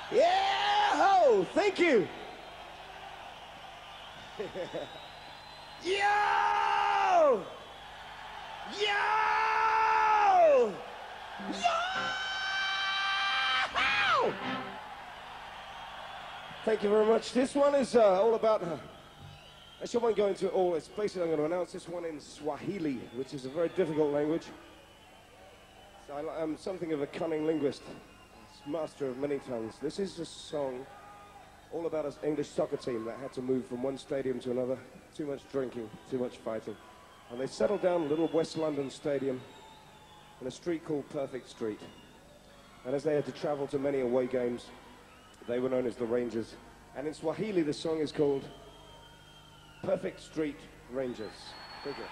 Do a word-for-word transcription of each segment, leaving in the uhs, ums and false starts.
Yeah, ho! Thank you. Yo! Yo! Yo! Thank you very much. This one is uh, all about. Uh, actually, I won't go into all. It's basically I'm going to announce this one in Swahili, which is a very difficult language. So I, I'm something of a cunning linguist, master of many tongues. This is a song all about an English soccer team that had to move from one stadium to another. Too much drinking, too much fighting. And they settled down in a little West London stadium in a street called Perfect Street. And as they had to travel to many away games, they were known as the Rangers. And in Swahili, the song is called Perfect Street Rangers. Thank you.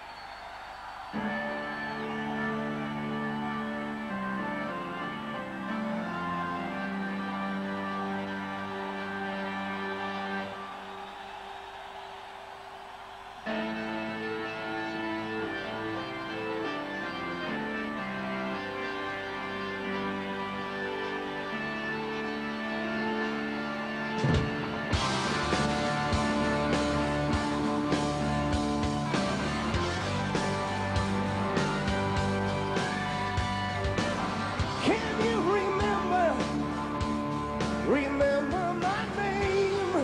Remember my name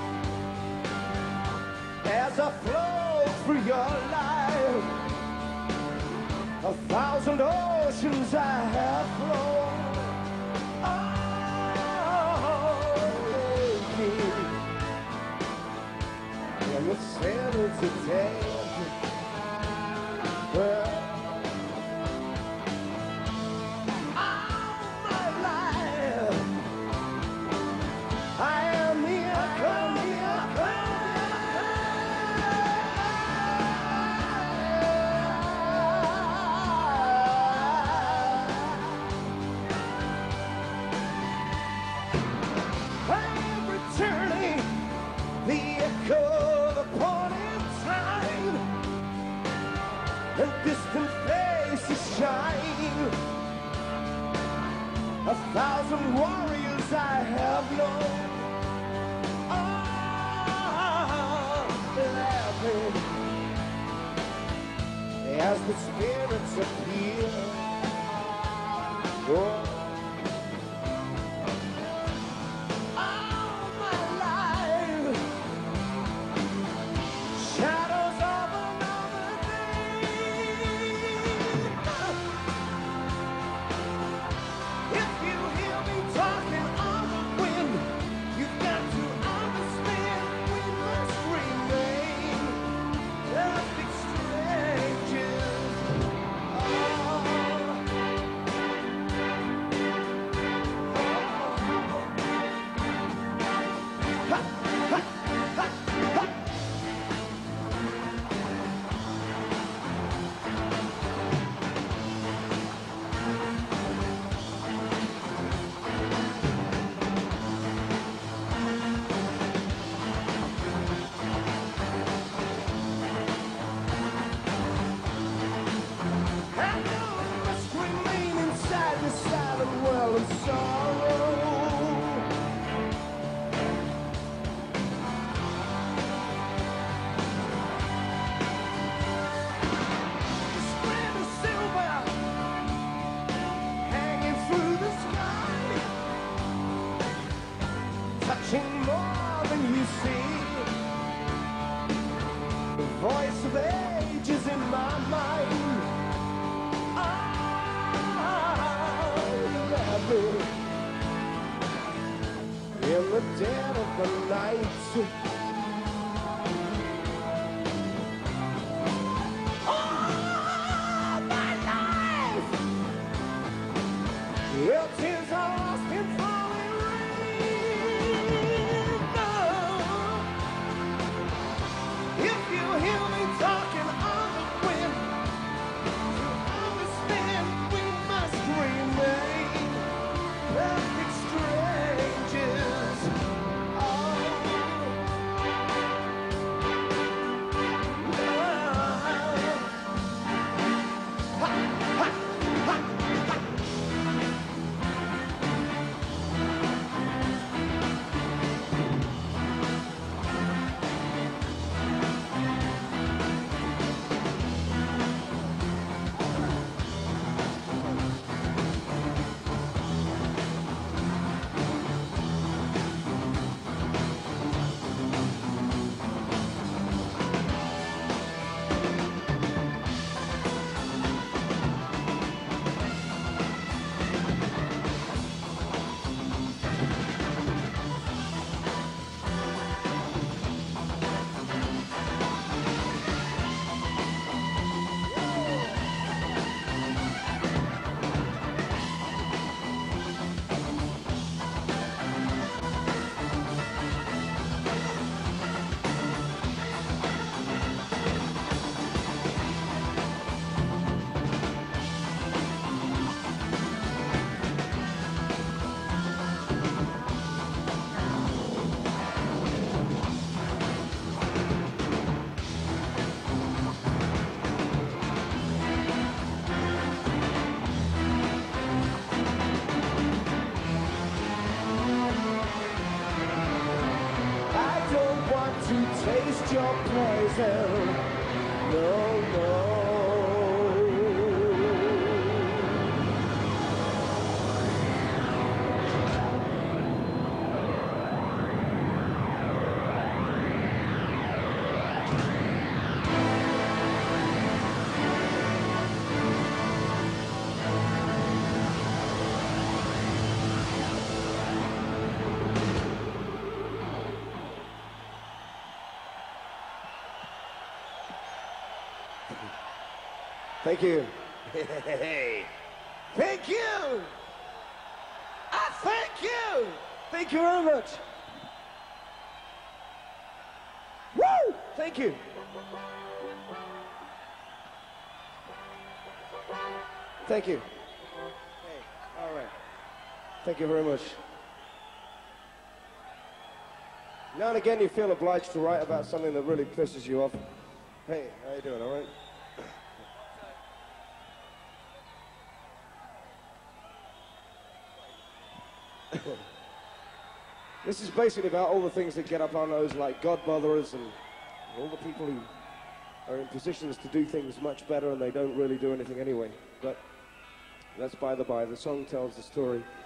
as I flow through your life. A thousand oceans I have flown. Oh, I'm a sailor today. Well, the echo of a point in time, and distant faces shine. A thousand warriors I have known are laughing as the spirits appear. Oh. Well of sorrow, the spread of silver hanging through the sky, touching more than you see. The voice of ages in my mind. In the dead of the night, all my life, your tears are lost in falling rain. If you hear me talking on the wind, you understand we must remain perfect strangers. Oh, to taste your poison. No, no. Thank you. Thank you. I thank you. Thank you very much. Woo! Thank you. Thank you. Hey, all right. Thank you very much. Now and again you feel obliged to write about something that really pisses you off. Hey, how you doing, all right? This is basically about all the things that get up our nose, like God botherers and all the people who are in positions to do things much better and they don't really do anything anyway. But that's by the by. The song tells the story.